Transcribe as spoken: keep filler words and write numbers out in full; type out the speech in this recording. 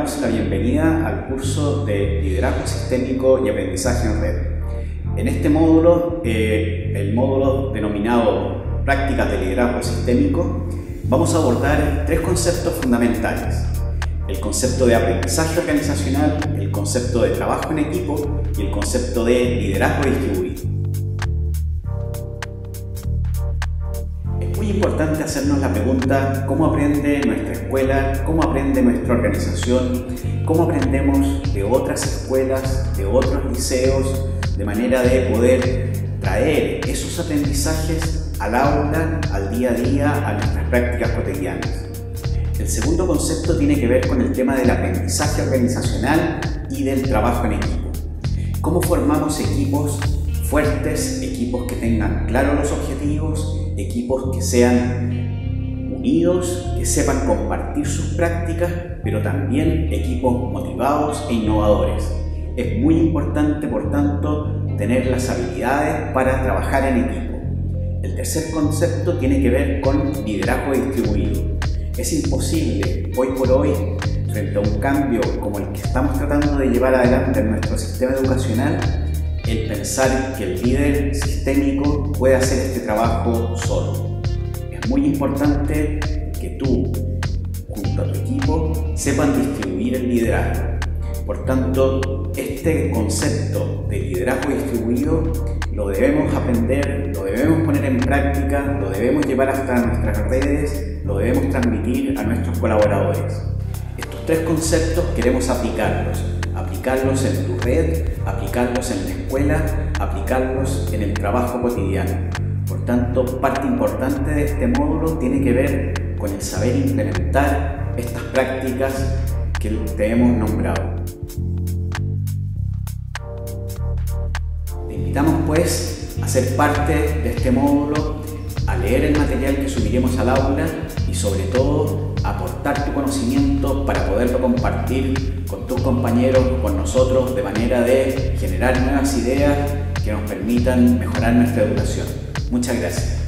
damos la bienvenida al curso de Liderazgo Sistémico y Aprendizaje en Red. En este módulo, eh, el módulo denominado Prácticas de Liderazgo Sistémico, vamos a abordar tres conceptos fundamentales: el concepto de aprendizaje organizacional, el concepto de trabajo en equipo y el concepto de liderazgo distribuido. Es muy importante hacernos la pregunta: ¿cómo aprende nuestra escuela? ¿Cómo aprende nuestra organización? ¿Cómo aprendemos de otras escuelas, de otros liceos, de manera de poder traer esos aprendizajes al aula, al día a día, a nuestras prácticas cotidianas? El segundo concepto tiene que ver con el tema del aprendizaje organizacional y del trabajo en equipo. ¿Cómo formamos equipos fuertes, equipos que tengan claros los objetivos, equipos que sean unidos, que sepan compartir sus prácticas, pero también equipos motivados e innovadores? Es muy importante, por tanto, tener las habilidades para trabajar en equipo. El tercer concepto tiene que ver con liderazgo distribuido. Es imposible hoy por hoy, frente a un cambio como el que estamos tratando de llevar adelante en nuestro sistema educacional, el pensar que el líder sistémico puede hacer este trabajo solo. Es muy importante que tú, junto a tu equipo, sepan distribuir el liderazgo. Por tanto, este concepto de liderazgo distribuido lo debemos aprender, lo debemos poner en práctica, lo debemos llevar hasta nuestras redes, lo debemos transmitir a nuestros colaboradores. Estos tres conceptos queremos aplicarlos, aplicarlos en tu red, aplicarlos en la escuela, aplicarlos en el trabajo cotidiano. Por tanto, parte importante de este módulo tiene que ver con el saber implementar estas prácticas que te hemos nombrado. Te invitamos pues a ser parte de este módulo, a leer el material que subiremos al aula y sobre todo aportar tu conocimiento para poderlo compartir con tus compañeros, con nosotros, de manera de generar nuevas ideas que nos permitan mejorar nuestra educación. Muchas gracias.